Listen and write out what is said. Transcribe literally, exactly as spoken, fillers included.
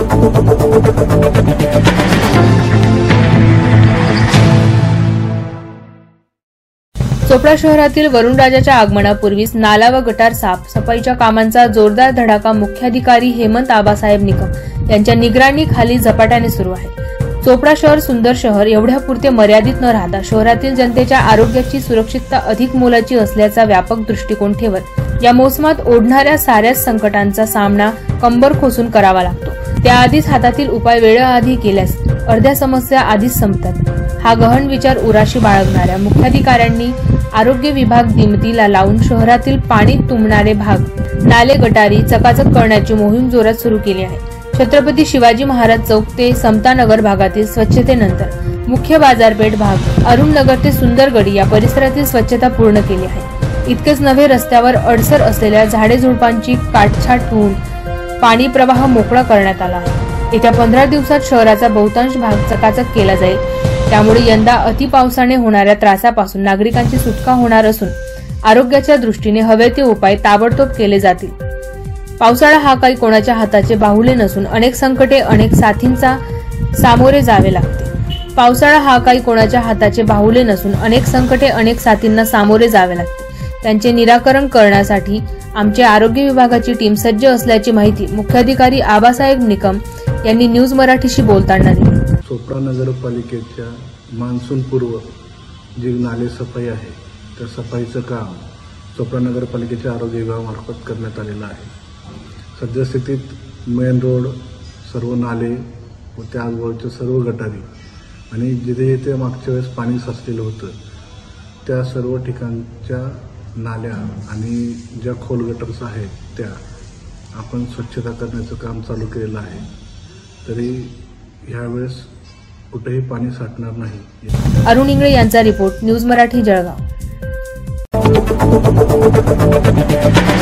चोपडा शहरातील वरुणराजाच्या आगमनापूर्वीच नाला व गटार साफ सफाईच्या कामांचा जोरदार धडाका मुख्याधिकारी हेमंत आबासाहेब निकम यांच्या निगराणीखाली झपाट्याने सुरू आहे. चोपडा शहर सुंदर शहर एवढ्यापुरते मर्यादित न राहता शहरातील जनतेच्या आरोग्याची सुरक्षितता अधिक मोलाची असल्याचा व्यापक दृष्टिकोन ठेवत या मोसमात ओढणाऱ्या साऱ्याच संकटांचा सामना कंबर खोसून करावा लागतो. त्याआधीच हातातील उपाय वेळेआधी केल्यास अर्ध्या समस्या आधीच संपतात. हा गहन विचार उराशी बाळगणाऱ्या मुख्याधिकाऱ्यांनी आरोग्य विभाग दिमतीला लावून शहरातील पाणी तुंबणारे भाग, नाले, गटारी चकाचक करण्याची मोहीम जोरात सुरू केली आहे. छत्रपती शिवाजी महाराज चौक ते समतानगर भागातील स्वच्छतेनंतर मुख्य बाजारपेठ भाग, अरुण नगर ते सुंदरगडी या परिसरातील स्वच्छता पूर्ण केली आहे. इतकेच नव्हे, रस्त्यावर अडसर असलेल्या झाडे झुडपांची काटछाट होऊन पाणी प्रवाह मोकळा करण्यात आला आहे. येत्या पंधरा दिवसात शहराचा बहुतांश भाग चकाचक केला जाईल. त्यामुळे यंदा अतिपावसाने होणाऱ्या त्रासापासून नागरिकांची सुटका होणार असून आरोग्याच्या दृष्टीने हवे ते उपाय ताबडतोब केले जातील. पावसाळा हा काही कोणाच्या हाताचे बाहुले नसून अनेक संकटे, अनेक साथींचा सामोरे जावे लागते. पावसाळा हा काही कोणाच्या हाताचे बाहुले नसून अनेक संकटे, अनेक साथींना सामोरे जावे लागते. त्यांचे निराकरण करण्यासाठी आमचे आरोग्य विभागाची टीम सज्ज असल्याची माहिती मुख्याधिकारी आबासाहेब निकम यांनी न्यूज मराठीशी बोलताना दिली. चोपडा नगरपालिकेच्या मान्सून पूर्व जी नाले सफाई आहे त्या सफाईचं काम चोपडा नगरपालिकेच्या आरोग्य विभागामार्फत करण्यात आलेलं आहे. सद्यस्थितीत मेन रोड, सर्व नाले व त्याचबरोबरच्या सर्व गटारी आणि जिथे जिथे मागच्या वेळेस पाणी साचलेलं होतं त्या सर्व ठिकाणच्या नाल्या आणि ज्या खोल गटर्स आहेत त्या आपण स्वच्छता करण्याचं काम चालू केलेलं आहे. तरी ह्यावेळेस कुठेही पाणी साठणार नाही. अरुण इंगळे यांचा रिपोर्ट, न्यूज मराठी, जळगाव.